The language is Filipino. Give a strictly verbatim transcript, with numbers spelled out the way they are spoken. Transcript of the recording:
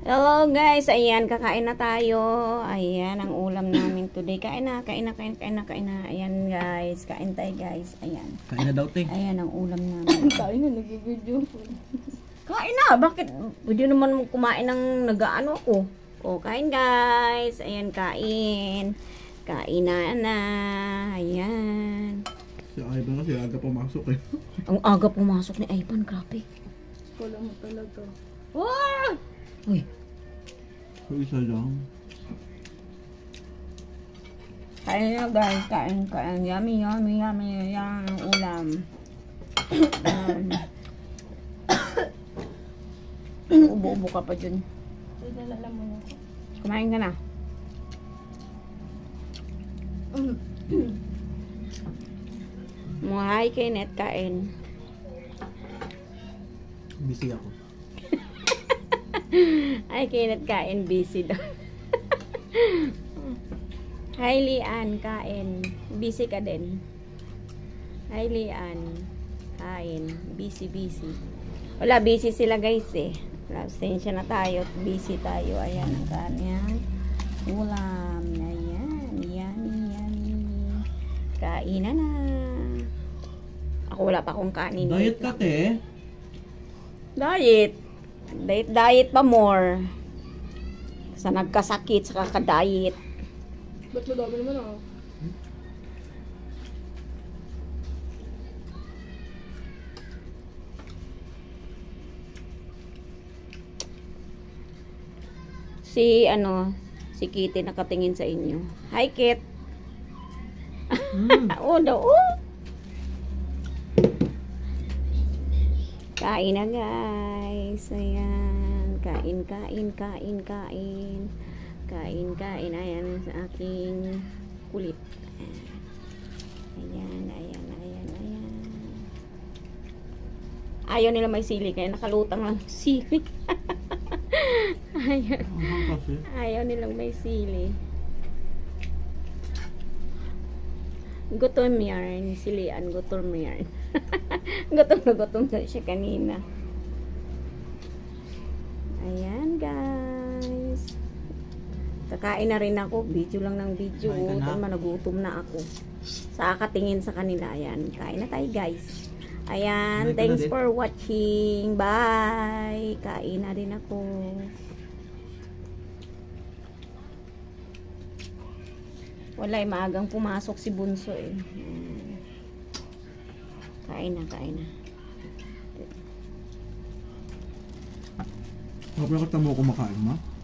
Hello guys, ayan, kakain na tayo. Ayan, ang ulam namin today. Kain na, kain na, kain, kain na, kain na. Ayan guys, kain tayo guys. Ayan. Kain na daw, te. Ayan ang ulam namin. Kain na, nag-video. Kain na, bakit? Pwede naman kumain ng nag-ano ako. O, kain guys. Ayan, kain. Kain na na. Ayan. Si Ivan kasi aga pumasok eh. Ang aga pumasok ni Ivan, grabe. Wala mo talaga. Wow! Uy. So, isa lang. Kain na guys, kain, kain. Yummy, yummy, yummy. Yan ang ulam. Ubo-ubo ka pa dyan. Nalala mo na ako. Kumain ka na. Mga hi kay Net, kain. Busy ako. Ay, kay Net, kain. Busy daw. Hi Lian, kain. Busy ka din. Hi Lian, kain. Busy, busy. Wala, busy sila guys eh. Wala, pasensya na tayo. Busy tayo. Ayan ang kanyang ulam. Ayan. Yummy, yummy. Kain na na. Ako wala pa akong kanin. Diet ka, te. Diet. Diet, diet pa more. Sa nagkasakit, sa kakadiet. Ba't madami naman ako? Si, ano, si Kitty nakatingin sa inyo. Hi, Kit. Mm. Oo daw, oh. Kain na, guys. Ayan. Kain, kain, kain, kain. Kain, kain. Ayan sa aking kulit. Ayan, ayan, ayan, ayan. Ayaw nila may sili, kaya nakalutang lang sili. Ayaw. Ayaw nilang may sili. Gutom yarn. Silian, gutom yarn. Gutom na gutom na siya kanina. Ayan guys. Kakain na rin ako. Video lang ng video. Kain ka na. Tama, nagutom na ako. Sa akatingin sa kanila. Ayan. Kain na tayo guys. Ayan. Kain ka na Thanks din. for watching. Bye. Kain na rin ako. Wala, maagang pumasok si Bunso eh. Ayan. Kain na, kain na. Kapag mo kumakain, ma?